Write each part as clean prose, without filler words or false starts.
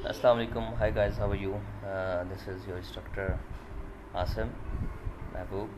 Assalamu alaikum. Hi guys, how are you? This is your instructor Asim Mahboob.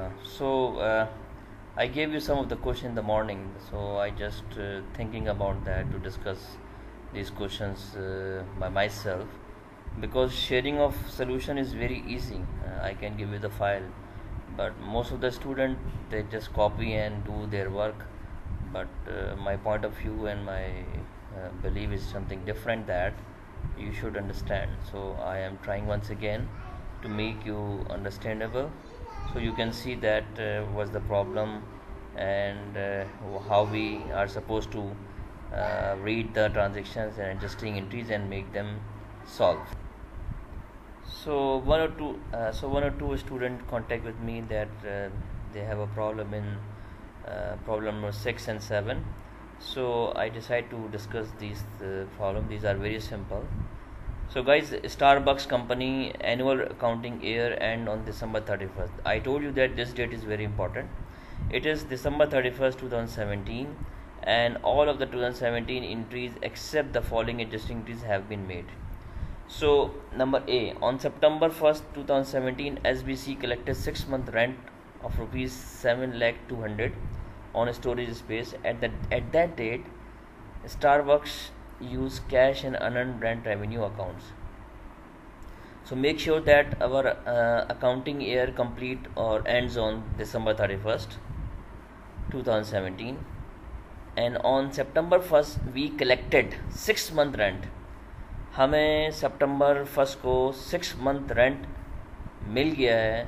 I gave you some of the question in the morning, so I just thinking about that to discuss these questions by myself, because sharing of solution is very easy. I can give you the file, but most of the student they just copy and do their work. But my point of view and my belief is something different that you should understand. So I am trying once again to make you understandable, so you can see that what's the problem, and how we are supposed to read the transactions and adjusting entries and make them solve. So one or two student contact with me that they have a problem in problem number 6 and 7. So I decide to discuss these problem. These are very simple. So guys, Starbucks company annual accounting year end on December 31st. I told you that this date is very important. It is December 31st 2017, and all of the 2017 entries except the following adjusting entries have been made. So number A, on September 1st 2017, SBC collected 6-month rent of rupees 7 lakh 200 on a storage space. At that date, Starbucks used cash and unearned rent revenue accounts. So make sure that our accounting year complete or ends on December 31st 2017, and on September 1st we collected 6-month rent. हमें सितंबर 1 को 6-month rent मिल गया है,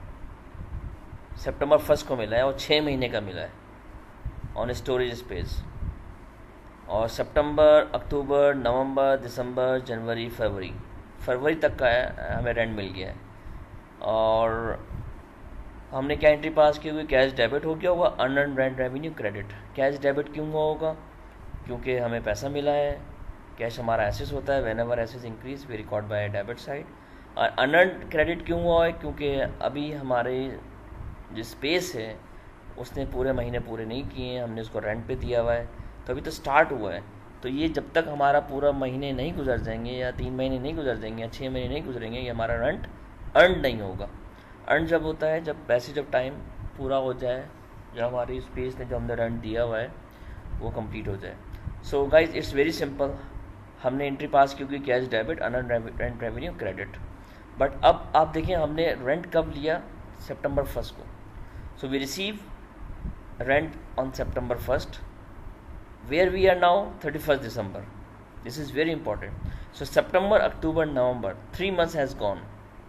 सितंबर 1 को मिला है और 6 महीने का मिला है ऑन स्टोरेज स्पेस, और सितंबर, अक्टूबर, नवंबर, दिसंबर, जनवरी, फरवरी तक का हमें रेंट मिल गया है। और हमने क्या एंट्री पास की हुई, कैश डेबिट हो गया होगा, unearned rent revenue credit. Cash debit क्यों हुआ होगा? क्योंकि हमें पैसा मिला है, कैश हमारा एसेस होता है, वेन एवर एसेस increase we record by debit side. और अनअर्न्ड क्रेडिट क्यों हुआ है? क्योंकि अभी हमारे जो स्पेस है उसने पूरे महीने पूरे नहीं किए हैं, हमने उसको रेंट पे दिया हुआ है, तो अभी तो स्टार्ट हुआ है। तो ये जब तक हमारा पूरा महीने नहीं गुजर जाएंगे, या 3 महीने नहीं गुजर जाएंगे, या 6 महीने नहीं गुजरेंगे, ये हमारा रेंट अर्न नहीं होगा। अर्न जब होता है जब टाइम पूरा हो जाए, जब हमारी स्पेस ने जो हमने रेंट दिया हुआ है वो कंप्लीट हो जाए। So guys it's very simple. हमने एंट्री पास की होगी cash debit, unearned rent revenue credit. But अब आप देखिए हमने रेंट कब लिया? सितंबर 1 को। So we receive rent on September 1, where we are now 31st December. This is very important. So September, October, November, 3 months has gone.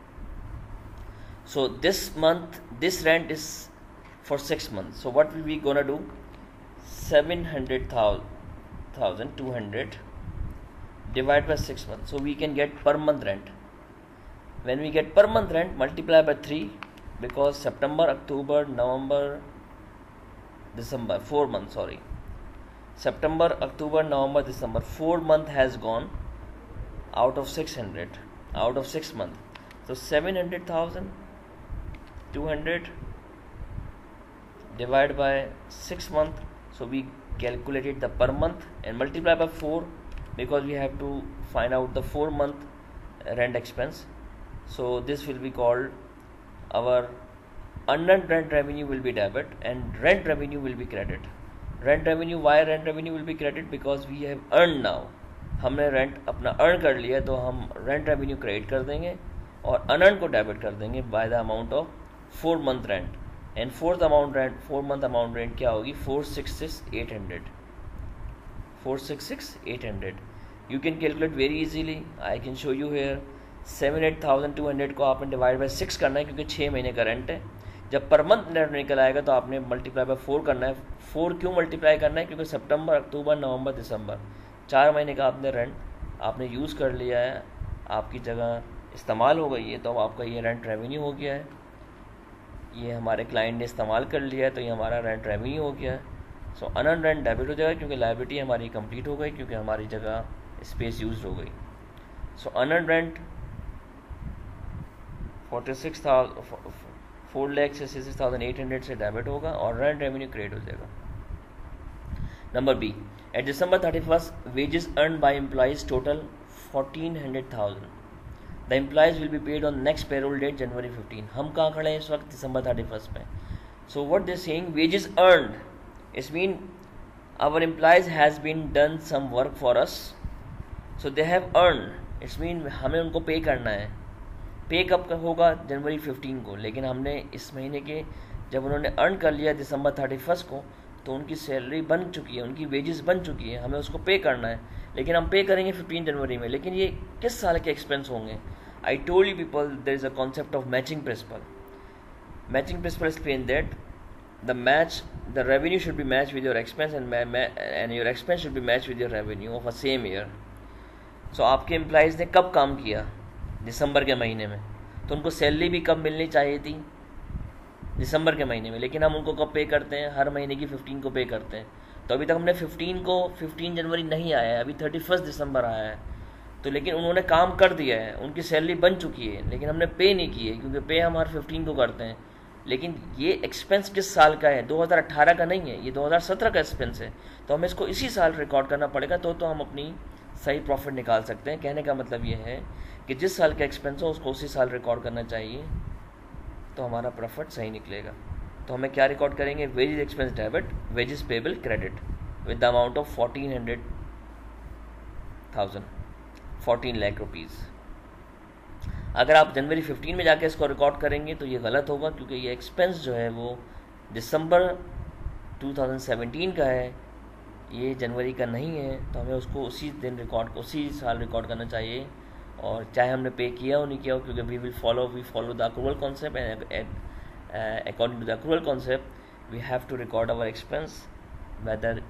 So this month, this rent is for 6 months. So what will we gonna do? 700,200 divided by 6 months. So we can get per month rent. When we get per month rent, multiply by 3, because September, October, November, December, 4 months, sorry. September, October, November, December, 4 months has gone out of 600, out of 6 months. So 700,200 divided by 6 months. So we calculated the per month and multiply by 4, because we have to find out the 4-month rent expense. So this will be called our unearned rent revenue will be debit and rent revenue will be credit. Rent revenue, why rent revenue will be credit? Because we have earn now, हमने rent अपना earn कर लिया, तो हम rent revenue credit कर देंगे और unearned को डेबिट कर देंगे by the amount of 4-month rent. And 4th month amount rent क्या होगी? 466,800। 466,800 you can calculate very easily. I can show you here. 78,200 को आपने डिवाइड बाय 6 करना है, क्योंकि 6 महीने का रेंट है। जब पर मंथ रेंट निकल आएगा तो आपने मल्टीप्लाई बाय 4 करना है। 4 क्यों मल्टीप्लाई करना है? क्योंकि सितंबर, अक्टूबर, नवंबर, दिसंबर 4 महीने का आपने रेंट आपने यूज़ कर लिया है, आपकी जगह इस्तेमाल हो गई है, तो अब आपका ये रेंट रेवेन्यू हो गया है। ये हमारे क्लाइंट ने इस्तेमाल कर लिया है, तो ये हमारा रेंट रेवेन्यू हो गया है। सो अनअर्न्ड रेंट डेबिट हो जाएगा, क्योंकि लायबिलिटी हमारी कंप्लीट हो गई, क्योंकि हमारी जगह स्पेस यूज हो गई। सो अनअर्न्ड रेंट 4,66,800 से डेबिट होगा और रेंट रेवेन्यू क्रिएट हो जाएगा। Number B, at December 31st, wages earned by employees total 1400,000. The employees will be paid on next payroll date January 15. हम कहाँ खड़े हैं इस वक्त? December 31 पे. So what they're saying, wages earned. It means our employees has been done some work for us. So they have earned. It means हमें उनको पे करना है. पे कब होगा? जनवरी 15 को. लेकिन हमने इस महीने के जब उन्होंने अर्न कर लिया दिसंबर 31 को, तो उनकी सैलरी बन चुकी है, उनकी वेजेस बन चुकी है, हमें उसको पे करना है. लेकिन हम पे करेंगे 15 जनवरी में. लेकिन ये किस साल के एक्सपेंस होंगे? I told you people there is a concept of matching principle. Matching principle explain that the revenue should be matched with your expense and your expense should be matched with your revenue of a same year. So आपके employees ने कब काम किया? दिसंबर के महीने में. तो उनको सैलरी भी कब मिलनी चाहिए थी? दिसंबर के महीने में. लेकिन हम उनको कब पे करते हैं? हर महीने की 15 को पे करते हैं. तो अभी तक हमने 15 जनवरी नहीं आया है, अभी 31 दिसंबर आया है. तो लेकिन उन्होंने काम कर दिया है, उनकी सैलरी बन चुकी है, लेकिन हमने पे नहीं की है, क्योंकि पे हम हर 15 को करते हैं. लेकिन ये एक्सपेंस किस साल का है? 2018 का नहीं है, ये 2017 का एक्सपेंस है. तो हमें इसको इसी साल रिकॉर्ड करना पड़ेगा, तो हम अपनी सही प्रॉफिट निकाल सकते हैं. कहने का मतलब ये है कि जिस साल का एक्सपेंस हो उसको उसी साल रिकॉर्ड करना चाहिए, तो हमारा प्रॉफिट सही निकलेगा. तो हमें क्या रिकॉर्ड करेंगे? Wages expense debit, wages payable credit with the amount of 14 lakh rupees. अगर आप जनवरी 15 में जाके इसको रिकॉर्ड करेंगे तो ये गलत होगा, क्योंकि ये एक्सपेंस जो है वो दिसंबर 2017 का है, ये जनवरी का नहीं है. तो हमें उसको उसी साल रिकॉर्ड करना चाहिए, और चाहे हमने पे किया हो नहीं किया हो, क्योंकि we follow the accrual concept, and according to the accrual concept we have to record our expense whether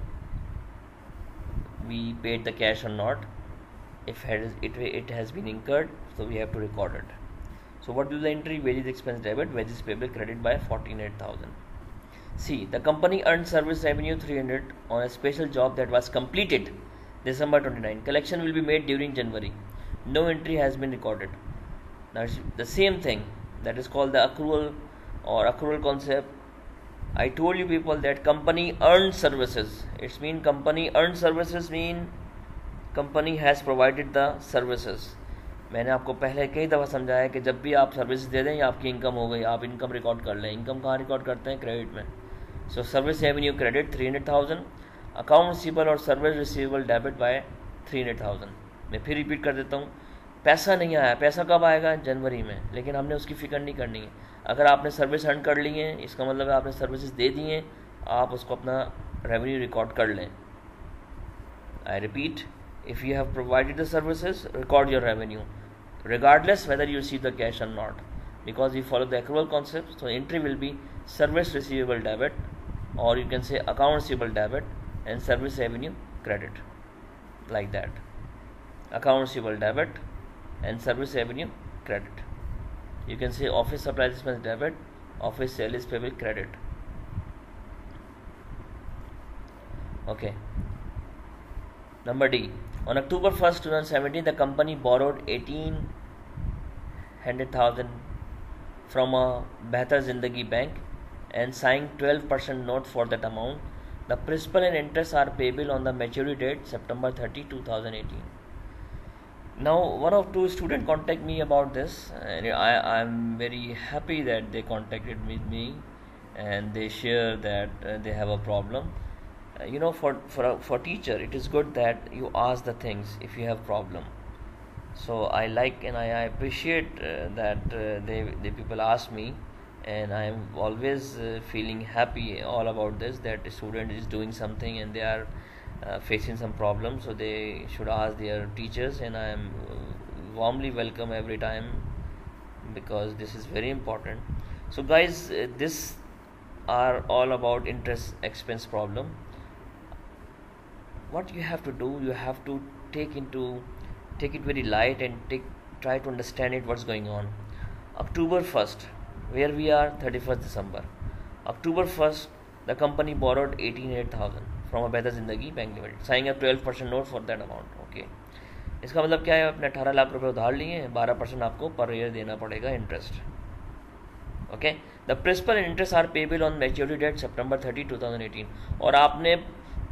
we paid the cash और not. If it has been incurred, so we have to record it. So what is the entry? Wages expense debit, wages payable credit by 48,000. C. The company earned service revenue 300 on a special job that was completed December 29. Collection will be made during January. No entry has been recorded. Now it's the same thing, that is called the accrual or accrual concept. I told you people that company earned services. It's mean company earned services mean company has provided the services. मैंने आपको पहले कई दफ़ा समझाया कि जब भी आप सर्विस दे दें, आपकी इनकम हो गई, आप इनकम रिकॉर्ड कर लें. इनकम कहाँ रिकॉर्ड करते हैं? क्रेडिट में. So service revenue credit 300,000, account receivable और सर्विस रिसीवेबल डेबिट बाय 300,000. मैं फिर रिपीट कर देता हूँ, पैसा नहीं आया. पैसा कब आएगा? जनवरी में. लेकिन हमने उसकी फ़िक्र नहीं करनी है. अगर आपने सर्विस अर्न कर ली है, इसका मतलब है आपने सर्विसेज दे दी हैं, आप उसको अपना रेवेन्यू रिकॉर्ड कर लें. I repeat, if you have provided the services, record your revenue regardless whether you receive the cash or not, because we follow the accrual concept. So entry will be service receivable debit, or you can say account receivable debit and service revenue credit, like that. Account receivable debit and service revenue credit. You can say office supplies expense debit, office sales payable credit. Okay. Number D. On October 1st, 2017, the company borrowed 1,800,000 from a Behtar Zindagi Bank and signed 12% note for that amount. The principal and interest are payable on the maturity date September 30, 2018. Now, one or two students contact me about this, and I'm very happy that they contacted with me and they share that they have a problem. For teacher, it is good that you ask the things if you have problem. So I like and I appreciate that the people ask me, and I am always feeling happy all about this, that the student is doing something and they are facing some problem, so they should ask their teachers, and I am warmly welcome every time, because this is very important. So guys, this are all about interest expense problem. What you have to do, you have to take it very light and try to understand it, what's going on. October 1st, where we are 31st December. October 1st, the company borrowed 18,000 from a Behtar Zindagi Bank Limited, signing a 12% note for that amount. Okay. इसका मतलब क्या है? आपने 18 लाख रुपए उधार लिए हैं, 12% आपको पर ईयर देना पड़ेगा interest. Okay. The principal and interest are payable on maturity date September 30, 2018. और आपने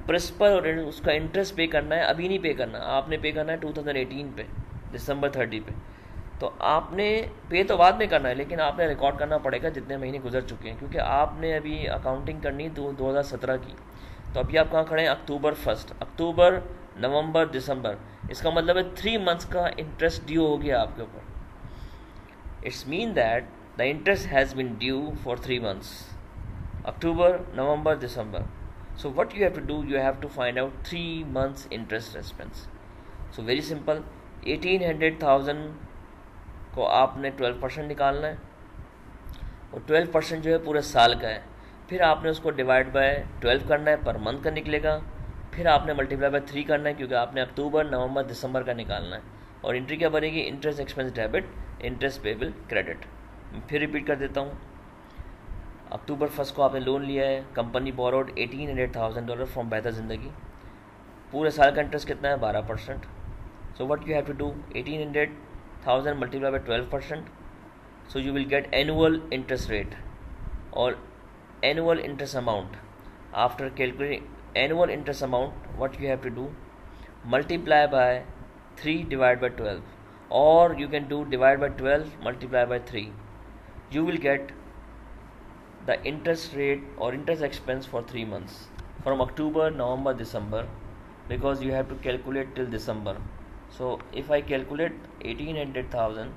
प्रिंसिपल और उसका इंटरेस्ट पे करना है, अभी नहीं पे करना, आपने पे करना है 2018 पे दिसंबर 30 पे। तो आपने पे तो बाद में करना है, लेकिन आपने रिकॉर्ड करना पड़ेगा जितने महीने गुजर चुके हैं, क्योंकि आपने अभी अकाउंटिंग करनी 2017 की। तो अभी आप कहाँ खड़े हैं? अक्टूबर 1, अक्टूबर, नवंबर, दिसंबर। इसका मतलब है 3 मंथ्स का इंटरेस्ट ड्यू हो गया आपके ऊपर। It's mean that the interest has been due for 3 months, October, November, December. So what you have to do, you have to find out 3 months interest expense. So very simple, 1800,000 को आपने 12% निकालना है, और 12% जो है पूरे साल का है। फिर आपने उसको डिवाइड बाय 12 करना है, पर मंथ का निकलेगा। फिर आपने मल्टीप्लाई बाय 3 करना है, क्योंकि आपने अक्टूबर, नवंबर, दिसंबर का निकालना है। और एंट्री क्या बनेगी? Interest expense debit, interest payable credit. फिर रिपीट कर देता हूँ। अक्टूबर 1 को आपने लोन लिया है, कंपनी बोरोड $1800,000 फ्रॉम बेहतर ज़िंदगी। पूरे साल का इंटरेस्ट कितना है? 12%। So what you have to do, 1800,000 multiply by 12%, so you will get annual interest rate और annual interest amount. After calculating annual interest amount, what you have to do, multiply by 3 divide by 12, और you can do divide by 12 multiply by 3। You will get the interest rate or interest expense for 3 months from October, November, December, because you have to calculate till December. So if I calculate 1800,000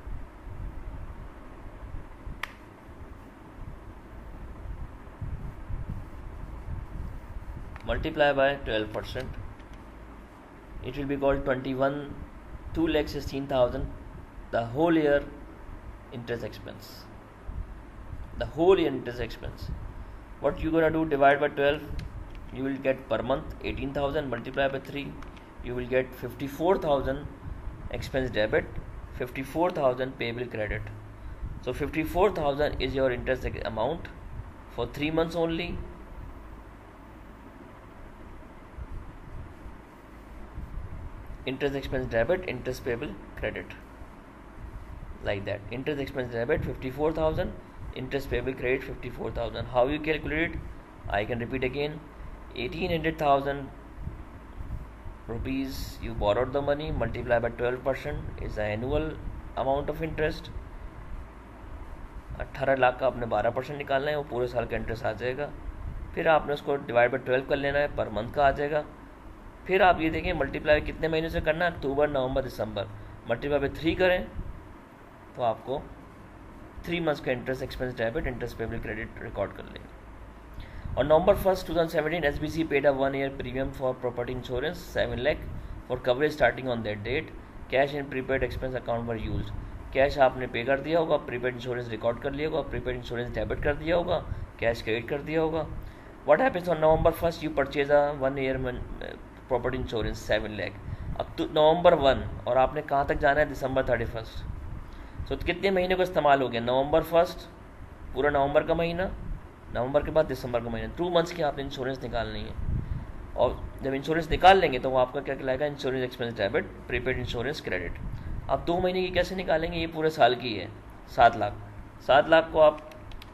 multiply by 12%, it will be called 2,16,000, the whole year interest expense. The whole year interest expense. What you gonna do? Divide by 12. You will get per month 18,000. Multiply by 3. You will get 54,000 expense debit, 54,000 payable credit. So 54,000 is your interest amount for 3 months only. Interest expense debit, interest payable credit. Like that. Interest expense debit 54,000. Interest payable credit 54,000. How you calculate it? I can repeat again. 1800,000 rupees you borrowed the money, multiply by 12% is the annual amount of interest. 18 lakh का आपने 12% निकालना है, वो पूरे साल का interest आ जाएगा। फिर आपने उसको डिवाइड बाय 12 कर लेना है, पर मंथ का आ जाएगा। फिर आप ये देखें मल्टीप्लाई कितने महीने से करना है? अक्टूबर, नवंबर, दिसंबर। मल्टीप्लाई बाय 3 करें तो आपको 3 months का interest expense debit, interest payable credit record कर लेंगे। और November 1, 2017 SBC paid a 1 year premium for property insurance 7 lakh for coverage starting on that date. Cash and prepaid expense account were used. Cash आपने pay कर दिया होगा, prepaid insurance record कर लिया होगा, प्रीपेड इंश्योरेंस डेबिट कर दिया होगा, कैश क्रेडिट कर दिया होगा। What happens on November 1 you purchase a 1 year property insurance 7 lakh। अब तो नवंबर 1 और आपने कहाँ तक जाना है? दिसंबर 31। तो कितने महीने को इस्तेमाल हो गया? नवंबर 1, पूरा नवंबर का महीना, नवंबर के बाद दिसंबर का महीना। 2 months की आपने इंश्योरेंस निकालनी है। और जब इंश्योरेंस निकाल लेंगे तो वो आपका क्या कहलाएगा? Insurance expense debit, prepaid insurance credit. आप 2 महीने की कैसे निकालेंगे? ये पूरे साल की है 7 लाख। 7 लाख को आप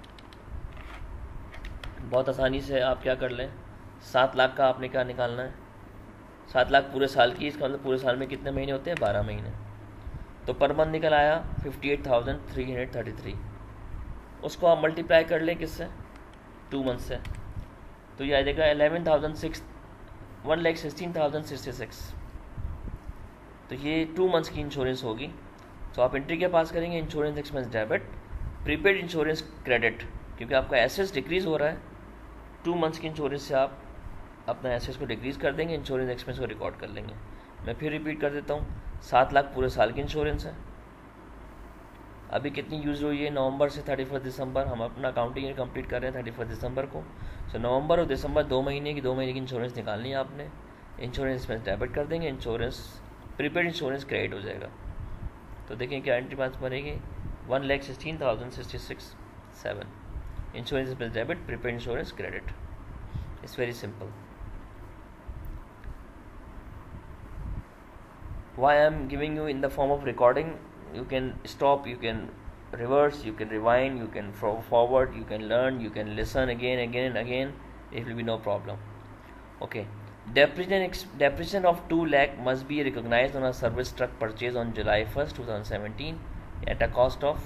बहुत आसानी से आप क्या कर लें, 7 लाख का आपने क्या निकालना है? 7 लाख पूरे साल की, इसका मतलब पूरे साल में कितने महीने होते हैं? 12 महीने। तो पर मंथ निकल आया 58,333। उसको आप मल्टीप्लाई कर लें किससे? 2 months से, तो ये आ जाएगा 1,16,066। तो ये 2 months की इंश्योरेंस होगी। तो आप एंट्री के पास करेंगे insurance expense debit, prepaid insurance credit, क्योंकि आपका एसेस डिक्रीज़ हो रहा है। 2 months की इंश्योरेंस से आप अपना एसेस को डिक्रीज़ कर देंगे, इंश्योरेंस एक्सपेंस को रिकॉर्ड कर लेंगे। मैं फिर रिपीट कर देता हूँ, 7 लाख पूरे साल की इंश्योरेंस है। अभी कितनी यूज़ हुई है? नवंबर से 31 दिसंबर। हम अपना अकाउंटिंग ईयर कंप्लीट कर रहे हैं 31 दिसंबर को। सो नवंबर और दिसंबर 2 महीने की इंश्योरेंस निकालनी है आपने। इंश्योरेंस एक्सपेंस डेबिट कर देंगे, इंश्योरेंस प्रीपेड इंश्योरेंस क्रेडिट हो जाएगा। तो देखिए क्या एंट्री पास बनेगी? 1,16,066.7 insurance expense debit, prepaid insurance credit. It's very simple. Why I am giving you in the form of recording? You can stop, you can reverse, you can rewind, you can forward, you can learn, you can listen again and again. It will be no problem. Okay. Depreciation of 2 lakh must be recognized on a service truck purchase on July 1st, 2017 at a cost of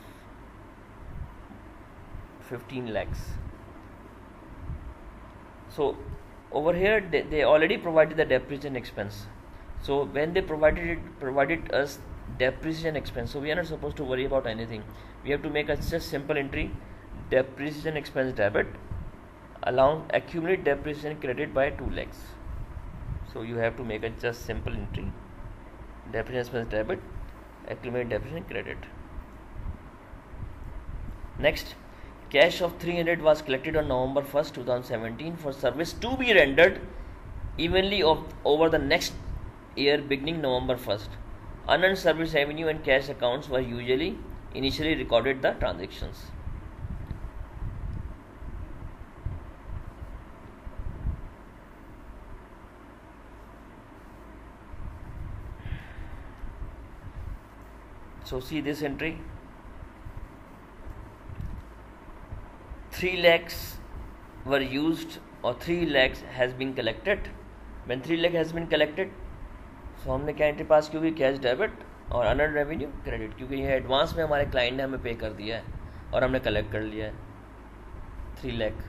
15 lakhs. So over here they already provided the depreciation expense. So when they provided us depreciation expense, so we are not supposed to worry about anything. We have to make a just simple entry: depreciation expense debit, allowance accumulated depreciation credit by 2 lakhs. So you have to make a just simple entry: depreciation expense debit, accumulated depreciation credit. Next, cash of 300 was collected on November 1st, 2017 for service to be rendered evenly over the next year beginning November 1st. Unearned service revenue and cash accounts were initially recorded the transactions. So see this entry: 3 lakhs were used और 3 lakhs has been collected. When 3 lakh has been collected, so हमने क्या entry pass की होगी? Cash debit और unearned revenue credit, क्योंकि यह advance में हमारे क्लाइंट ने हमें पे कर दिया है और हमने कलेक्ट कर लिया है 3 लाख।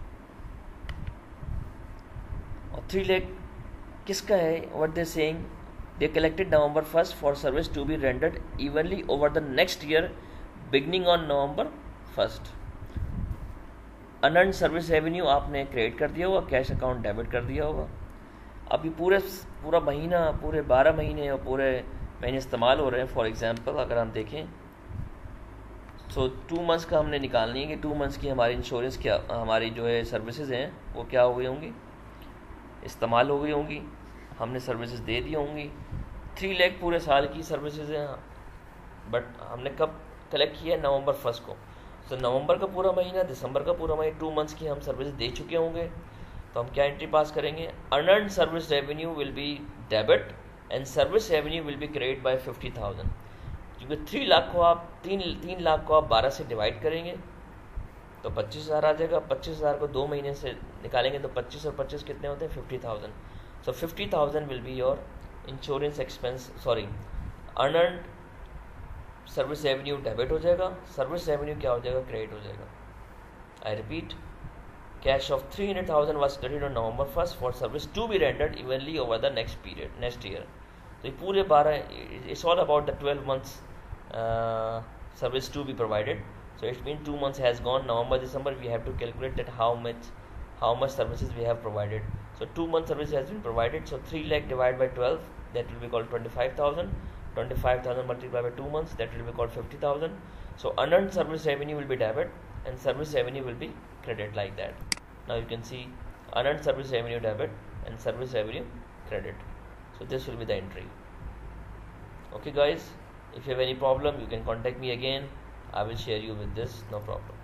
और 3 लाख किसका है? What they saying, they collected November 1st for service to be rendered evenly over the next year beginning on November 1st। Unearned service revenue आपने क्रेडिट कर दिया होगा, कैश अकाउंट डेबिट कर दिया होगा। अभी पूरा महीना, पूरे 12 महीने और पूरे महीने इस्तेमाल हो रहे हैं। फॉर एग्जांपल अगर हम देखें तो 2 मंथ्स का हमने निकालनी है कि 2 मंथ्स की हमारी इंश्योरेंस क्या, हमारी जो है सर्विसेज हैं वो क्या हो गई होंगी, इस्तेमाल हो गई होंगी, हमने सर्विसेज दे दी होंगी। 3 लाख पूरे साल की सर्विसेज हैं, बट हमने कब कलेक्ट किया? November 1st को। तो नवंबर का पूरा महीना, दिसंबर का पूरा महीना, 2 मंथ्स की हम सर्विस दे चुके होंगे। तो हम क्या एंट्री पास करेंगे? Unearned service revenue will be debit and service revenue will be credit by 50,000। क्योंकि 3 लाख को आप 3 लाख को आप 12 से डिवाइड करेंगे तो 25,000 आ जाएगा। 25,000 को 2 महीने से निकालेंगे तो 25 और 25 कितने होते हैं? 50,000। So 50,000 will be your insurance expense, sorry unearned service revenue debit हो जाएगा, सर्विस रेवेन्यू क्या हो जाएगा? क्रेडिट हो जाएगा। I repeat, cash of 300,000 was credited on November 1st for service to be rendered evenly over the next year। तो ये पूरे 12, it's all about the 12 months service to be provided। So it means 2 months has gone, November, December, we have to calculate that how much services we have provided। So 2 months service has been provided, so 3 lakh divided by 12, that will be called 25,000। 25,000 multiplied by 2 months, that will be called 50,000। So unearned service revenue will be debit and service revenue will be credit, like that। Now you can see unearned service revenue debit and service revenue credit। So this will be the entry। Okay guys, if you have any problem you can contact me again, I will share you with this, no problem।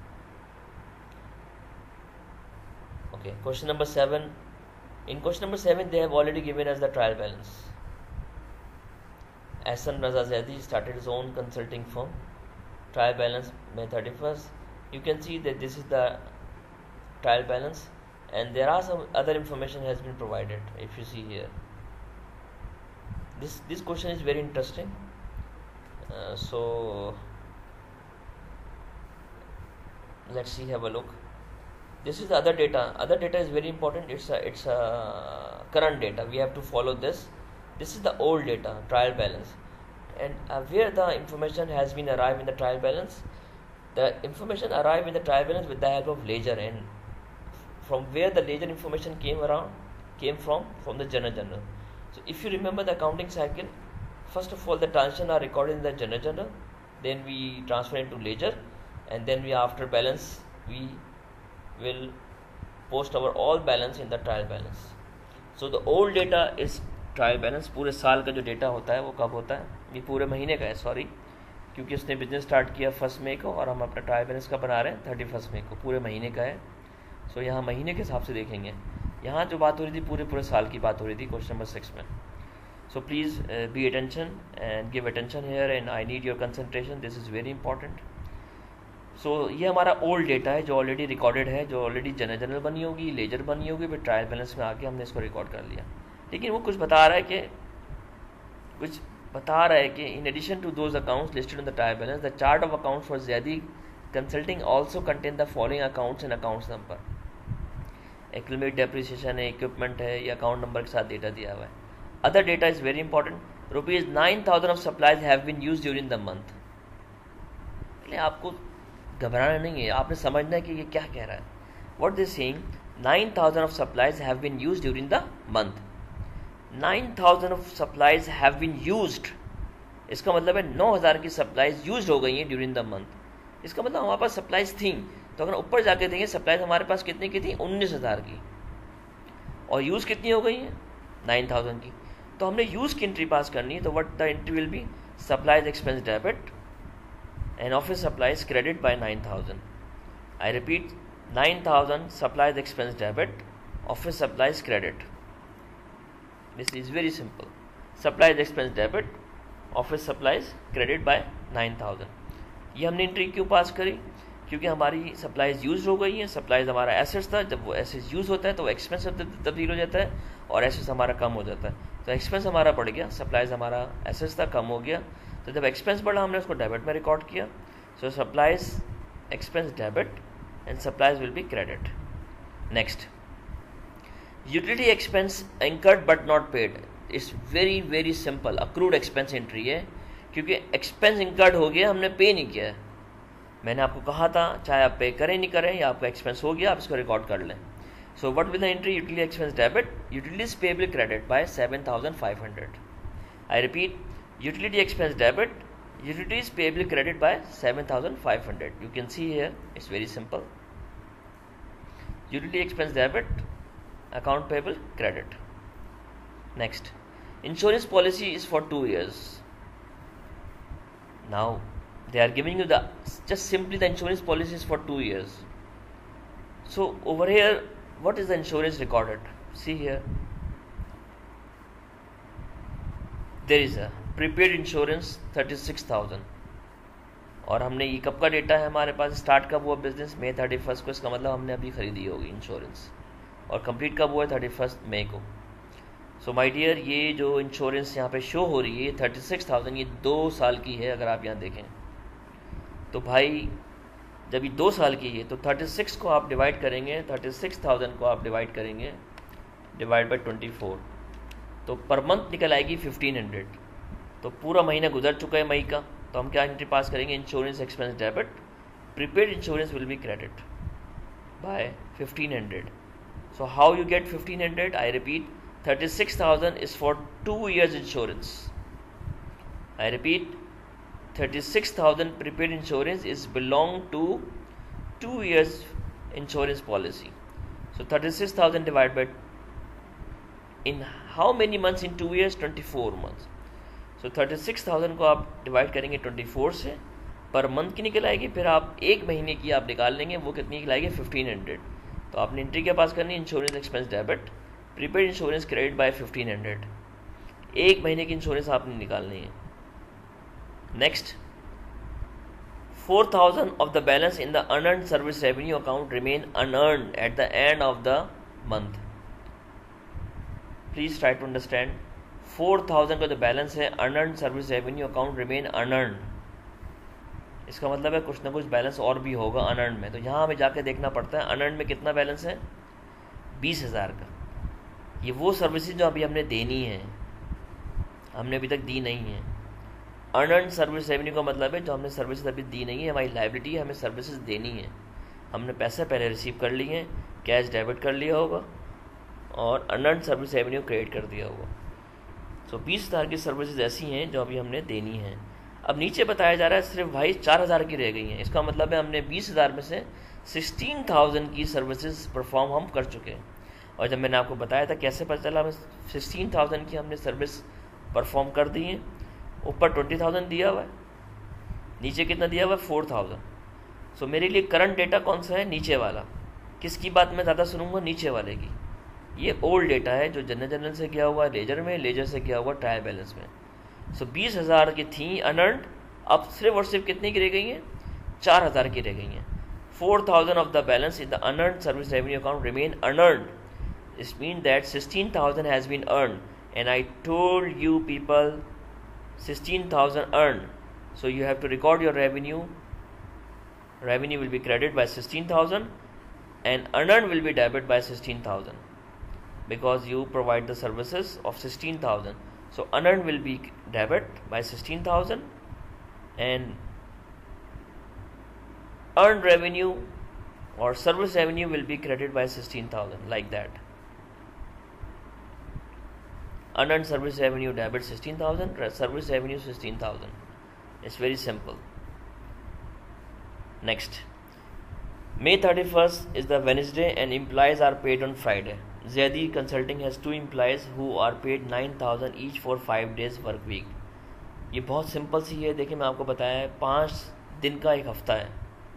Okay, question number 7। In question number 7 they have already given us the trial balance। Ahsan Raza Zaidi started his own consulting firm, trial balance May 31st। You can see that this is the trial balance and there are some other information has been provided। If you see here, this question is very interesting, so let's see, have a look। This is the other data is very important, it's a current data, we have to follow this is the old data, trial balance, and where the information has been arrived in the trial balance, the information arrived in the trial balance with the help of ledger, and from where the ledger information came from the journal। So if you remember the accounting cycle, first of all the transactions are recorded in the journal, then we transfer it to ledger, and then we after balance we will post our all balance in the trial balance। So the old data is trial balance. पूरे साल का जो data होता है वो कब होता है? ये पूरे महीने का है, सॉरी, क्योंकि उसने बिजनेस स्टार्ट किया 1 मई को और हम अपना ट्रायल बैलेंस का बना रहे हैं 31 मई को, पूरे महीने का है। सो यहाँ महीने के हिसाब से देखेंगे। यहाँ जो बात हो रही थी पूरे साल की बात हो रही थी क्वेश्चन नंबर 6 में। So please be attention and give attention here and I need your concentration, this is very important. So ये हमारा ओल्ड डेटा है जो ऑलरेडी रिकॉर्डेड है, जो ऑलरेडी जनरल बनी होगी, लेजर बनी होगी, फिर ट्रायल बैलेंस में आके हमने इसको रिकॉर्ड कर लिया। लेकिन वो कुछ बता रहा है कि in addition to those accounts listed in the trial balance the chart of accounts for Zaidi consulting also contain the following accounts and accounts number. Accumulated depreciation है, इक्विपमेंट है, ये अकाउंट नंबर के साथ डेटा दिया हुआ है। Other data is very important. ₹9,000 of supplies have been used during the month. इसलिए आपको घबराना नहीं है, आपने समझना है कि ये क्या कह रहा है। What they saying, 9,000 of supplies have been used during the month. 9,000 of supplies have been used, इसका मतलब है 9,000 की सप्लाईज यूज्ड हो गई हैं ड्यूरिंग द मंथ। इसका मतलब हमारे पास सप्लाईज थी, तो अगर ऊपर जाके देंगे सप्लाईज हमारे पास कितने की थी, 19,000 की, और यूज़ कितनी हो गई हैं, 9,000 की। तो हमने यूज़ की एंट्री पास करनी है, तो what the entry will be, supplies expense debit and office supplies credit by 9,000. I repeat, 9,000 supplies expense debit, office supplies credit. This is very simple. Supplies expense debit, office supplies credit by 9,000. ये हमने entry क्यों पास करी, क्योंकि हमारी supplies use हो गई हैं। Supplies हमारा एसेट्स था, जब वो एसेट्स यूज होता है तो वो एक्सपेंस तब्दील हो जाता है और एसेट्स हमारा कम हो जाता है। तो एक्सपेंस हमारा बढ़ गया, सप्लाईज हमारा एसेट्स था, कम हो गया। तो जब एक्सपेंस बढ़ा हमने उसको डेबिट में रिकॉर्ड किया। So supplies expense debit and supplies will be credit. Next, utility expense incurred but not paid. It's very very simple, accrued expense entry है, क्योंकि एक्सपेंस इंकर्ड हो गया, हमने पे नहीं किया है। मैंने आपको कहा था चाहे आप पे करें नहीं करें, या आपका एक्सपेंस हो गया, आप इसको रिकॉर्ड कर लें। So what will the entry, utility expense debit, utilities payable credit by 7,500। I repeat, utility expense debit, utilities payable credit by 7,500. You can see here it's very simple. Utility expense debit, account payable credit. Next, insurance policy is for 2 years. Now they are giving you the just simply the insurance policy is for 2 years. So over here, what is the insurance recorded? See here, there is a prepaid insurance 36,000। और हमने ये कब का data है हमारे पास, start कब हुआ business, मई 31 को। इसका मतलब हमने अभी खरीदी होगी इंश्योरेंस, और कंप्लीट कब हुआ है, 31 मई को। सो माय डियर, ये जो इंश्योरेंस यहाँ पे शो हो रही है 36,000, ये 2 साल की है। अगर आप यहाँ देखें तो भाई, जब ये 2 साल की है तो 36 को आप डिवाइड करेंगे, 36,000 को आप डिवाइड करेंगे, डिवाइड बाई 24, तो पर मंथ निकल आएगी 1,500। तो पूरा महीना गुजर चुका है मई का, तो हम क्या एंट्री पास करेंगे, insurance expense debit, prepaid insurance will be credit by 1,500। So how you get 1,500? I repeat, 36,000 is for 2 years insurance. I repeat, 36,000 prepaid insurance is belong to 2 years insurance policy. So 36,000 divide by in how many months, in 2 years, 24 months। सो 36,000 को आप divide करेंगे 24 से, per month की निकल आएगी, फिर आप 1 महीने की आप निकाल लेंगे, वो कितनी निकल आएगी, 1,500। तो आपने एंट्री क्या पास करनी है, insurance expense debit, prepaid insurance credit by 1,500। 1 महीने की इंश्योरेंस आपने निकालनी है। Next, 4,000 of the balance in the unearned service revenue account remain unearned at the end of the month. Please try to understand. 4,000 का जो balance है unearned service revenue account remain unearned, इसका मतलब है कुछ ना कुछ बैलेंस और भी होगा अनअर्न्ड में। तो यहाँ हमें जाके देखना पड़ता है अनअर्न्ड में कितना बैलेंस है, 20,000 का। ये वो सर्विसेज जो अभी हमने देनी है, हमने अभी तक दी नहीं है। अनअर्न्ड सर्विस रेवेन्यू का मतलब है जो हमने सर्विसेज अभी दी नहीं है, हमारी लायबिलिटी है, हमें सर्विसेज देनी है। हमने पैसे पहले रिसीव कर लिए हैं, कैश डेबिट कर लिया होगा, और अनअर्न्ड सर्विस रेवेन्यू क्रेडिट कर दिया होगा। सो 20,000 की सर्विसेज ऐसी हैं जो अभी हमने देनी है। अब नीचे बताया जा रहा है सिर्फ भाई 4,000 की रह गई हैं। इसका मतलब है हमने 20,000 में से 16,000 की सर्विसेज परफॉर्म हम कर चुके हैं। और जब मैंने आपको बताया था कैसे पता चला, हमें 16,000 की हमने सर्विस परफॉर्म कर दी है। ऊपर 20,000 दिया हुआ है, नीचे कितना दिया हुआ है, 4,000। सो मेरे लिए करंट डेटा कौन सा है, नीचे वाला। किसकी बात मैं ज़्यादा सुनूंगा, नीचे वाले की। ये ओल्ड डेटा है जो जनरल से गया हुआ है लेजर में, लेजर से गया हुआ ट्रायल बैलेंस में। सो 20,000 की थी अनअर्न्ड, अब सिर्फ और सिर्फ कितनी की रह गई हैं, 4,000 की रह गई हैं. 4,000 of the balance in the unearned service revenue account remain unearned. This means that 16,000 has been earned, and I told you people 16,000 earned. So you have to record your revenue. Revenue will be credited by 16,000 and unearned will be debited by 16,000 because you provide the services of 16,000. So unearned will be debit by 16,000 and earned revenue or service revenue will be credited by 16,000, like that. Unearned service revenue debit 16,000, service revenue 16,000. It's very simple. Next, May 31st is the Wednesday and employees are paid on Friday. ZD Consulting has 2 employees who are paid 9,000 each for 5 days work week. ये बहुत simple सी है. देखिए मैं आपको बताया है 5 दिन का एक हफ्ता है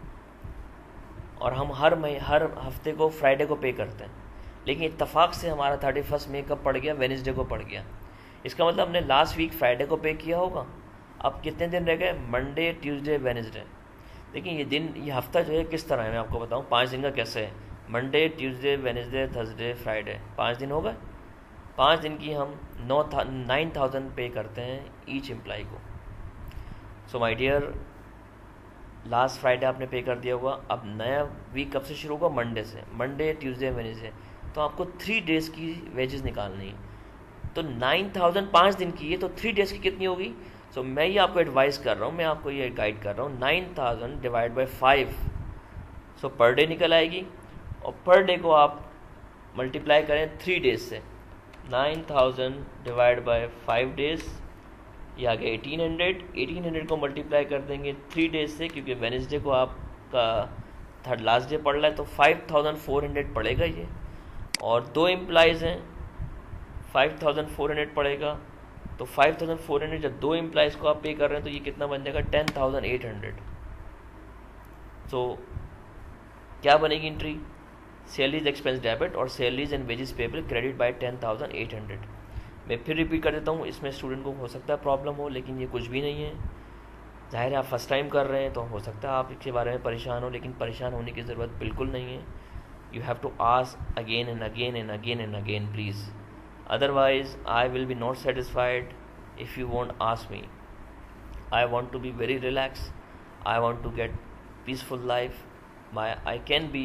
और हम हर हफ्ते को फ्राइडे को पे करते हैं, लेकिन इत्तेफाक से हमारा 31 मई कब पड़ गया? वेडनेसडे को पड़ गया. इसका मतलब हमने लास्ट वीक फ्राइडे को पे किया होगा. अब कितने दिन रह गए? Monday, Tuesday, Wednesday. देखिए ये हफ्ता जो है किस तरह है मैं आपको बताऊं. 5 दिन का कैसे है? Monday, Tuesday, Wednesday, Thursday, Friday, 5 दिन हो गए. 5 दिन की हम 9,000 पे करते हैं ईच एम्प्लॉय को. So my dear, last Friday आपने पे कर दिया होगा. अब नया वीक कब से शुरू होगा? मंडे से. Monday, Tuesday, Wednesday. तो आपको 3 डेज़ की वेजेस निकालनी है. तो 9,000 5 दिन की है तो 3 डेज़ की कितनी होगी? सो मैं ये आपको एडवाइस कर रहा हूँ, मैं आपको ये गाइड कर रहा हूँ. 9,000 divide by 5, so per day निकल आएगी और पर डे को आप मल्टीप्लाई करें 3 डेज से. 9,000 डिवाइड बाई 5 डेज, ये आ गया 1800. 1800 को मल्टीप्लाई कर देंगे 3 डेज से, क्योंकि वेडनेसडे को आपका थर्ड लास्ट डे पड़ रहा है, तो 5,400 पड़ेगा ये. और 2 एम्प्लॉयज़ हैं, 5,400 पड़ेगा. तो 5,400 जब 2 एम्प्लॉयज़ को आप पे कर रहे हैं तो ये कितना बन जाएगा? 10,800. तो क्या बनेगी एंट्री? सैलरीज एक्सपेंस डेबिट और salaries and wages payable credit by 10,800. मैं फिर रिपीट कर देता हूँ, इसमें स्टूडेंट को हो सकता है प्रॉब्लम हो, लेकिन ये कुछ भी नहीं है. ज़ाहिर है आप फर्स्ट टाइम कर रहे हैं तो हो सकता है आप इसके बारे में परेशान हो, लेकिन परेशान होने की ज़रूरत बिल्कुल नहीं है. You have to ask again and again and again and again please. Otherwise, I will be not satisfied if you won't ask me. I want to be very relaxed. I want to get peaceful life. I can be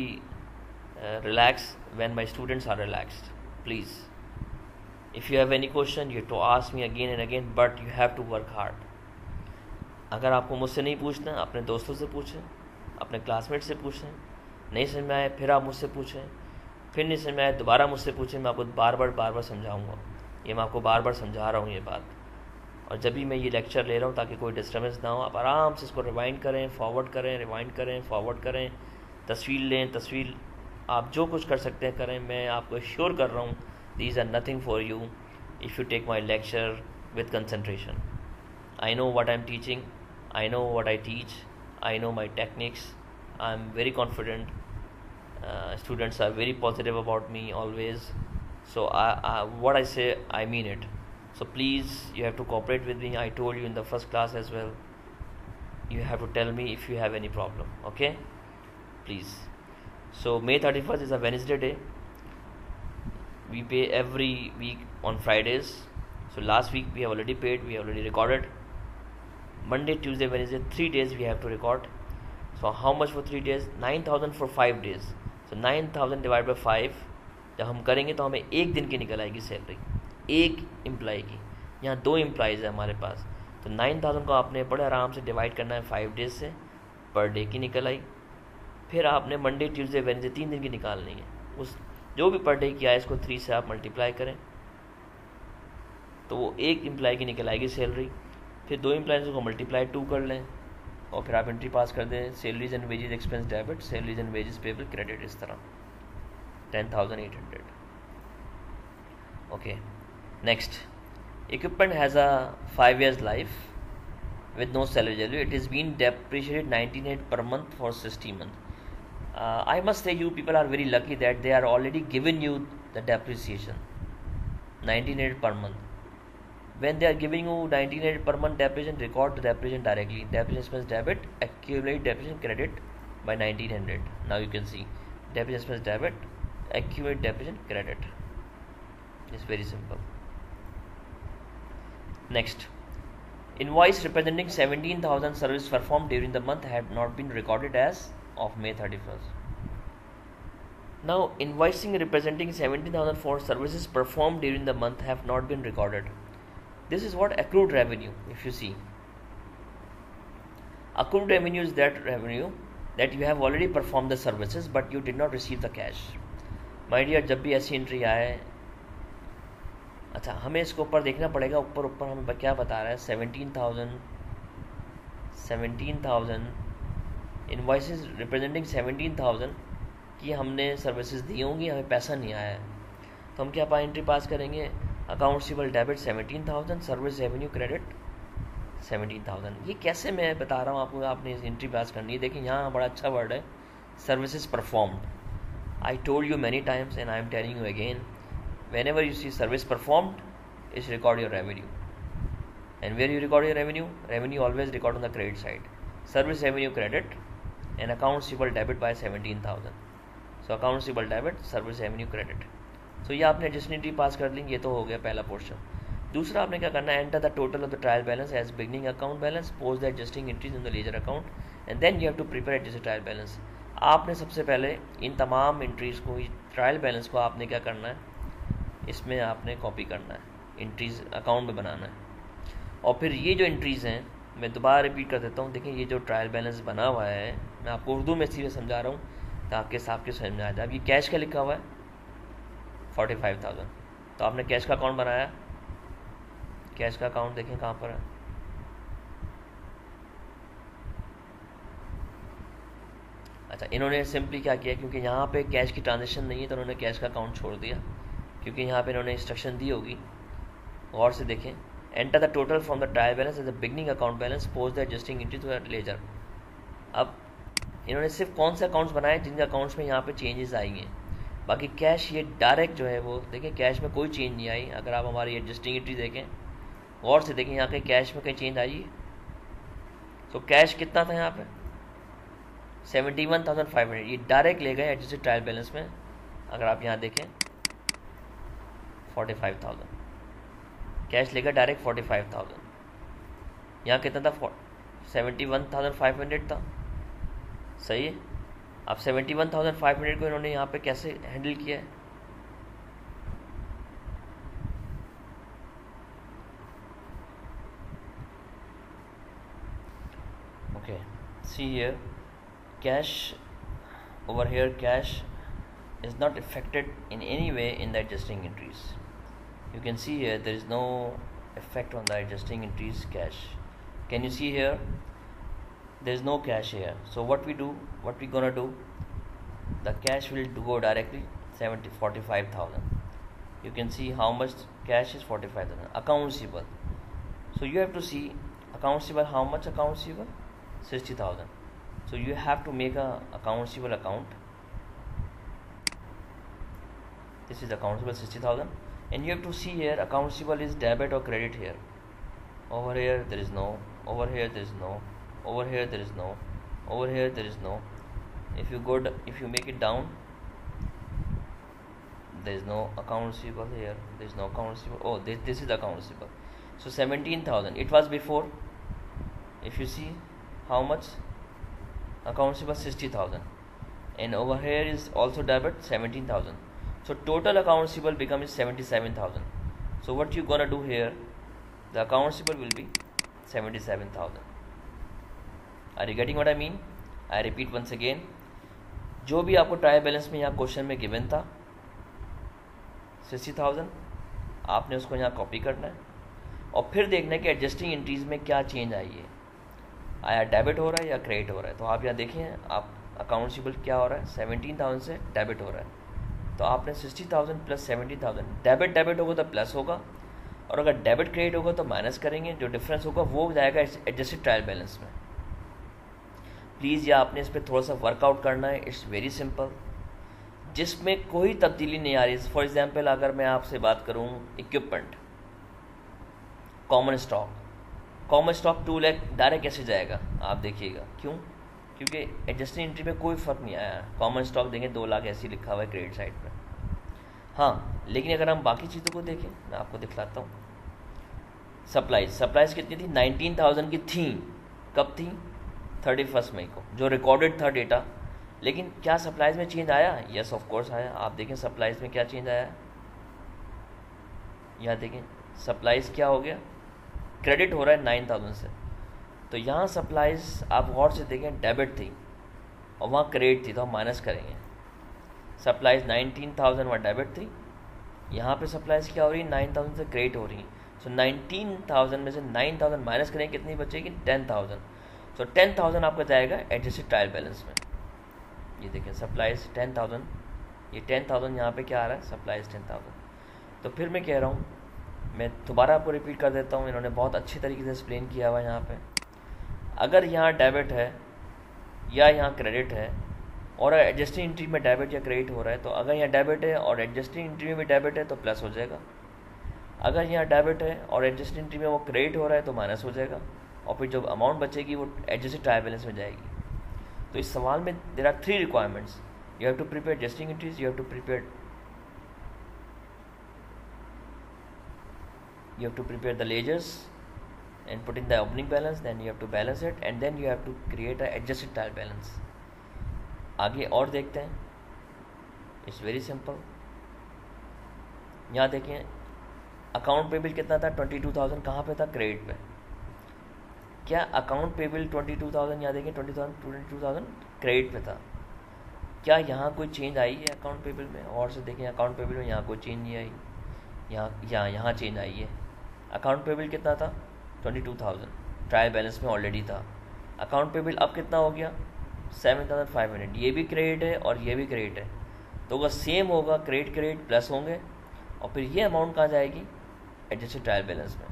relaxed when my students are relaxed. Please, if you have any question, you have to ask me again and again. But you have to work hard. अगर आपको मुझसे नहीं पूछना, अपने दोस्तों से पूछें, अपने क्लासमेट से पूछें. नहीं समझ में आए फिर आप मुझसे पूछें. फिर नहीं समझ में आए दोबारा मुझसे पूछें. मैं आपको बार बार समझाऊंगा. ये मैं आपको बार समझा रहा हूँ ये बात. और जब भी मैं ये लेक्चर ले रहा हूँ ताकि कोई डिस्टर्बेंस ना हो, आप आराम से इसको रिवाइंड करें, फॉरवर्ड करें, रिवाइंड करें, फॉरवर्ड करें, तस्वीर लें, तस्वीर आप जो कुछ कर सकते हैं करें. मैं आपको श्योर कर रहा हूँ these are nothing for you if you take my lecture with concentration. I know what I am teaching, I know what I teach, I know my techniques. I am very confident. Students are very positive about me always. So what I say, I mean it. So please, you have to cooperate with me. I told you in the first class as well. You have to tell me if you have any problem. Okay? Please. So May 31st is a Wednesday day. We pay every week on Fridays. So last week we have already paid. We have already recorded. Monday, Tuesday, Wednesday, 3 days we have to record. So how much for 3 days? 9,000 for 5 days. So 9,000 divide by 5 जब हम करेंगे तो हमें एक दिन की निकल आएगी सैलरी, एक एम्प्लॉय की. यहाँ 2 एम्प्लॉयज़ है हमारे पास. तो 9,000 को आपने बड़े आराम से डिवाइड करना है 5 डेज से. पर डे की निकल आई. फिर आपने मंडे, ट्यूसडे, वेडनेसडे 3 दिन की निकालनी है. उस जो भी पर डे की आए इसको 3 से आप मल्टीप्लाई करें तो वो एक एम्प्लॉय की निकल आएगी सैलरी. फिर 2 एम्प्लॉयज़ को मल्टीप्लाई 2 कर लें और फिर आप एंट्री पास कर दें. Salaries and wages expense debit, salaries and wages payable credit, इस तरह 10,800. Okay. Next, equipment has a 5 years life with no salary value. It is being depreciated 19.8 per month for 60 months. I must say you people are very lucky that they are already given you the depreciation 19.8 per month. When they are giving you 1900 per month depreciation, record the depreciation directly. Depreciation expense debit, accumulate depreciation credit by 1900. Now you can see depreciation expense debit, accumulate depreciation credit. It's very simple. Next, invoice representing 17,000 services performed during the month had not been recorded as of May 31st. Now, invoicing representing 17,000 for services performed during the month have not been recorded. This is what accrued revenue. If you see, accrued revenue is that revenue that you have already performed the services but you did not receive the cash. My dear, जब भी ऐसी entry आए, अच्छा हमें इसको ऊपर देखना पड़ेगा. ऊपर हमें क्या बता रहा है, 17,000 इन्वाइसेस रिप्रेजेंटिंग 17,000 की हमने सर्विसेज दी होंगी, हमें पैसा नहीं आया है. तो हम क्या एंट्री पास करेंगे, account receivable debit 17,000, service revenue credit 17,000. ये कैसे मैं बता रहा हूँ आपको, आपने इस एंट्री पास करनी है. देखिए यहाँ बड़ा अच्छा वर्ड है, services performed. I told you many times and I am telling you again, whenever you see service performed, is record your revenue. And where you record your revenue? Revenue always record on the credit side. Service revenue credit and account receivable debit by 17,000. So account receivable debit, service revenue credit. So ये आपने adjustment पास कर ली. ये तो हो गया पहला portion. दूसरा आपने क्या करना है, enter the total of the trial balance as beginning account balance, post the adjusting entries in the ledger account and then you have to prepare adjusted trial balance. आपने सबसे पहले इन तमाम एंट्रीज को, ट्रायल बैलेंस को आपने क्या करना है, इसमें आपने कॉपी करना है, एंट्रीज अकाउंट में बनाना है. और फिर ये जो एंट्रीज़ हैं, मैं दोबारा रिपीट कर देता हूँ. देखिए ये जो ट्रायल बैलेंस बना हुआ है, मैं आपको उर्दू में सीधे समझा रहा हूँ ताकि आपके समझ में आ जाए. अब ये कैश का लिखा हुआ है 45,000. तो आपने कैश का अकाउंट बनाया. कैश का अकाउंट देखें कहाँ पर है, अच्छा इन्होंने सिंपली क्या किया, क्योंकि यहाँ पे कैश की ट्रांजेक्शन नहीं है तो उन्होंने कैश का अकाउंट छोड़ दिया, क्योंकि यहाँ पे इन्होंने इंस्ट्रक्शन दी होगी. गौर से देखें, enter the total from the trial balance as the beginning account balance, post the adjusting entry to the ledger. अब इन्होंने सिर्फ कौन से अकाउंट्स बनाए, जिनके अकाउंट्स में यहाँ पे चेंजेस आई हैं. बाकी कैश ये डायरेक्ट जो है वो देखें, कैश में कोई चेंज नहीं आई. अगर आप हमारी एडजस्टिंग एंट्री देखें, गौर से देखें, यहाँ के कैश में कहीं चेंज आई है. तो कैश कितना था यहाँ पे 71,500. ये डायरेक्ट ले गए एडजस्टेड ट्रायल बैलेंस में. अगर आप यहाँ देखें 45,000 कैश लेगा डायरेक्ट 45,000. यहाँ कितना था 71,500 था. सही है. अब 71,500 को इन्होंने यहाँ पे कैसे हैंडल किया है, okay see here, cash over here, cash is not affected in any way in the adjusting entries. You can see here there is no effect on the adjusting entries cash. Can you see here, there is no cash here. So what we gonna do, the cash will go directly 45,000. You can see how much cash is 45,000. Account receivable, so you have to see account receivable, how much account receivable 60,000. So you have to make a account receivable account. This is account receivable 60,000, and you have to see here account receivable is debit or credit here. Over here there is no, over here there is no, over here there is no, over here there is no. If you make it down, there is no account receivable here. There is no account receivable. Oh, this is the account receivable. So 17,000. It was before. If you see how much. Account receivable 60,000, and over here is also debit 17,000. So total account receivable becomes 77,000. So what you gonna do here, the account receivable will be 77,000. Are you getting what I mean? I repeat once again, जो भी आपको trial balance में यहाँ question में given था 60,000, आपने उसको यहाँ कॉपी करना है और फिर देखना है कि एडजस्टिंग एंट्रीज में क्या चेंज आई है, आया डेबिट हो रहा है या क्रेडिट हो रहा है. तो आप यहाँ देखिए, आप अकाउंट रिसीवेबल क्या हो रहा है 17,000 से डेबिट हो रहा है. तो आपने 60,000 प्लस 17,000, डेबिट होगा तो प्लस होगा, और अगर डेबिट क्रेडिट होगा तो माइनस करेंगे. जो डिफरेंस होगा वो जाएगा एडजस्टेड ट्रायल बैलेंस में. प्लीज़ ये आपने इस पर थोड़ा सा वर्कआउट करना है. इट्स वेरी सिंपल, जिसमें कोई तब्दीली नहीं आ रही. फॉर एग्जाम्पल अगर मैं आपसे बात करूँ equipment, common stock 2 lakh direct कैसे जाएगा आप देखिएगा, क्यों? क्योंकि एडजस्टिंग एंट्री में कोई फ़र्क नहीं आया। कॉमन स्टॉक देंगे 2 लाख ऐसे ही लिखा हुआ है क्रेडिट साइड पर। हाँ, लेकिन अगर हम बाकी चीज़ों को देखें, मैं आपको दिखलाता हूँ। सप्लाईज कितनी थी? 19,000 की थी। कब थी? 31 मई को, जो रिकॉर्डेड था डेटा। लेकिन क्या सप्लाईज में चेंज आया? यस ऑफ कोर्स आया। आप देखें सप्लाईज में क्या चेंज आया, यहाँ देखें सप्लाईज क्या हो गया, क्रेडिट हो रहा है 9,000 से। तो यहाँ सप्लाईज आप गौर से देखें डेबिट थी और वहाँ क्रेडिट थी, तो हम माइनस करेंगे। सप्लाईज 19,000 वहाँ डेबिट थी, यहाँ पे सप्लाईज क्या हो रही है? 9,000 से क्रेडिट हो रही है। सो 19,000 में से 9,000 माइनस करें, कितनी बचेगी? 10,000। सो 10,000 आपका जाएगा एडजस्टेड ट्रायल बैलेंस में। ये देखें सप्लाईज 10,000, ये 10,000 यहाँ पे क्या आ रहा है? सप्लाईज 10,000। तो फिर मैं कह रहा हूँ, मैं दोबारा आपको रिपीट कर देता हूँ, इन्होंने बहुत अच्छी तरीके से एक्सप्लेन किया हुआ है यहाँ पे। अगर यहाँ डेबिट है या यहाँ क्रेडिट है और एडजस्टिंग एंट्री में डेबिट या क्रेडिट हो रहा है, तो अगर यहाँ डेबिट है और एडजस्टिंग एंट्री में भी डेबिट है तो प्लस हो जाएगा। अगर यहाँ डेबिट है और एडजस्टिंग एंट्री में वो क्रेडिट हो रहा है तो माइनस हो जाएगा, और फिर जो अमाउंट बचेगी वो एडजस्टेड ट्रायल बैलेंस में जाएगी। तो इस सवाल में there are 3 requirements. You have to prepare adjusting entries, you have to prepare the ledgers and put in the opening balance, then you have to balance it, and then you have to create a adjusted trial balance. आगे और देखते हैं, it's very simple. यहाँ देखिए account payable कितना था? 22,000। कहाँ पे था? क्रेडिट पे। क्या अकाउंट पेबल 22,000, यहाँ देखिए 22,000 क्रेडिट पे था। क्या यहाँ कोई चेंज आई है अकाउंट पेबल में? और से देखें अकाउंट पेबल में यहाँ कोई चेंज नहीं आई, यहाँ चेंज आई है। अकाउंट पेबल कितना था? 22,000, ट्रायल बैलेंस में ऑलरेडी था। अकाउंट पेबल अब कितना हो गया? 7,500। ये भी क्रेडिट है और ये भी क्रेडिट है, तो अगर सेम होगा क्रेडिट प्लस होंगे, और फिर ये अमाउंट कहाँ जाएगी? एडजस्टेड ट्रायल बैलेंस में।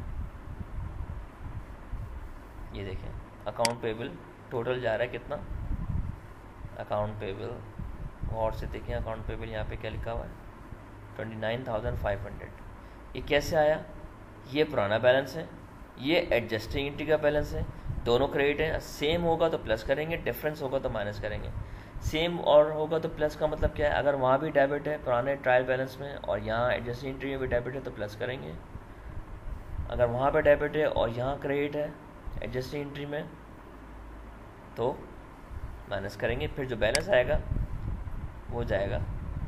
ये देखें अकाउंट पेबल टोटल जा रहा है कितना? अकाउंट पेबल और से देखें अकाउंट पेबल यहाँ पे क्या लिखा हुआ है? 29,500। ये कैसे आया? ये पुराना बैलेंस है, ये एडजस्टिंग एंट्री का बैलेंस है, दोनों क्रेडिट हैं। सेम होगा तो प्लस करेंगे, डिफरेंस होगा तो माइनस करेंगे। सेम और होगा तो प्लस का मतलब क्या है? अगर वहाँ भी डेबिट है पुराने ट्रायल बैलेंस में और यहाँ एडजस्टिंग एंट्री में भी डेबिट है तो प्लस करेंगे। अगर वहाँ पे डेबिट है और यहाँ क्रेडिट है एडजस्टिंग एंट्री में तो माइनस करेंगे, फिर जो बैलेंस आएगा वो जाएगा।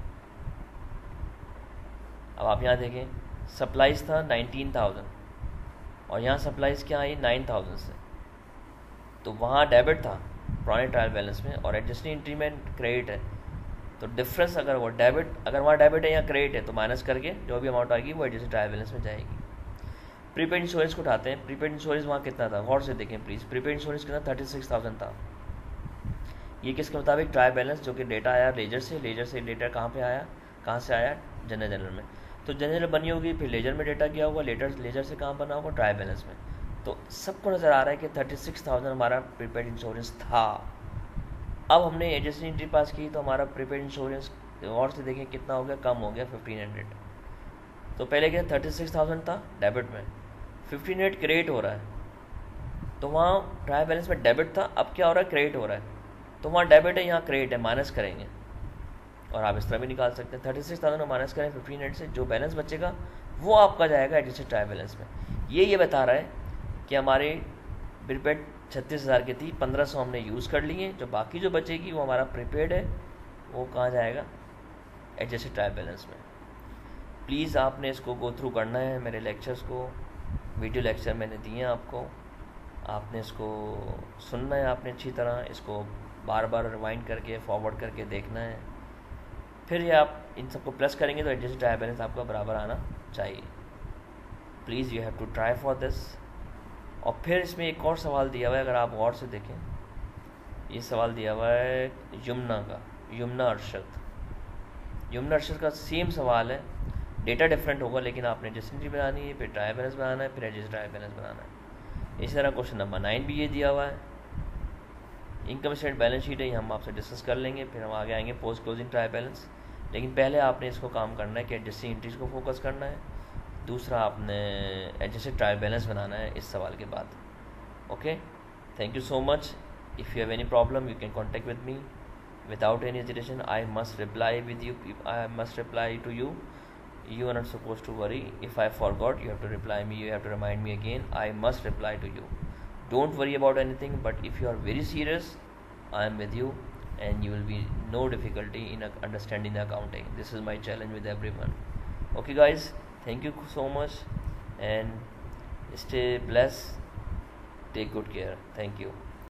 अब आप यहाँ देखें सप्लाईज था 19,000 और यहाँ सप्लाईज क्या आई? 9,000 से। तो वहाँ डेबिट था पुराने ट्रायल बैलेंस में और एडजस्टिंग एंट्री में क्रेडिट है, तो डिफरेंस अगर वहाँ डेबिट है या क्रेडिट है तो माइनस करके जो भी अमाउंट आएगी वो एडजस्टेड ट्रायल बैलेंस में जाएगी। प्रीपेड इंश्योरेंस को उठाते हैं। प्रीपेड इंश्योरेंस वहाँ कितना था? गौर से देखें प्लीज़। प्रीपेड इंश्योरेंस कितना? 36,000 था। ये किसके मुताबिक? ट्रायल बैलेंस, जो कि डेटा आया लेजर से डेटा कहाँ से आया? जनरल में। तो जनरल बनी होगी, फिर लेजर में डेटा गया होगा, लेजर से कहाँ बना होगा? ट्रायल बैलेंस में। तो सबको नज़र आ रहा है कि 36,000 हमारा प्रीपेड इंश्योरेंस था। अब हमने एडजस्टिंग एंट्री पास की तो हमारा प्रीपेड इंश्योरेंस और से देखें कितना हो गया? कम हो गया 1,500। तो पहले क्या 36,000 था डेबिट में, 1,500 क्रेडिट हो रहा है, तो वहाँ ट्रायल बैलेंस में डेबिट था, अब क्या हो रहा है? क्रेडिट हो रहा है। तो वहाँ डेबिट है, यहाँ क्रेडिट है, माइनस करेंगे। और आप इस तरह भी निकाल सकते हैं, 36,000 में माइनस करें 1,500 से, जो बैलेंस बचेगा वो आपका जाएगा एडजस्टेड ट्रायल बैलेंस में। ये बता रहा है कि हमारे प्रीपेड 36,000 की थी, 1,500 हमने यूज़ कर लिए, जो बाकी जो बचेगी वो हमारा प्रीपेड है, वो कहाँ जाएगा? एडजस्टेड ट्रायल बैलेंस में। प्लीज़ आपने इसको गो थ्रू करना है, मेरे लेक्चर्स को, वीडियो लेक्चर मैंने दिए हैं आपको, आपने इसको सुनना है, आपने अच्छी तरह इसको बार बार रिवाइंड करके फॉरवर्ड करके देखना है, फिर ये आप इन सबको प्लस करेंगे तो एडजस्टेड ट्रायल बैलेंस आपका बराबर आना चाहिए। Please you have to try for this. और फिर इसमें एक और सवाल दिया हुआ है, अगर आप गौर से देखें, ये सवाल दिया हुआ है यमुना अरशद का सेम सवाल है, डेटा डिफरेंट होगा लेकिन आपने एडजस्टिंग बनानी है, फिर ट्रायल बैलेंस बनाना है, फिर एडजस्टेड ट्रायल बैलेंस बनाना है। इसी तरह क्वेश्चन नंबर 9 भी ये दिया हुआ है, इनकम स्टेटमेंट बैलेंस शीट है, ये हम आपसे डिस्कस कर लेंगे, फिर हम आगे आएंगे पोस्ट क्लोजिंग ट्रायल बैलेंस। लेकिन पहले आपने इसको काम करना है कि एडजस्टिंग एंट्रीज को फोकस करना है, दूसरा आपने जैसे ट्रायल बैलेंस बनाना है इस सवाल के बाद. Okay, thank you so much. If you have any problem you can contact with me without any hesitation. I must reply with you. I must reply to you. You are not supposed to worry. If I forgot, you have to reply me. You have to remind me again. I must reply to you. Don't worry about anything. But if you are very serious, I am with you, and you will be no difficulty in understanding the accounting. This is my challenge with everyone. Okay, guys. Thank you so much, and stay blessed. Take good care. Thank you.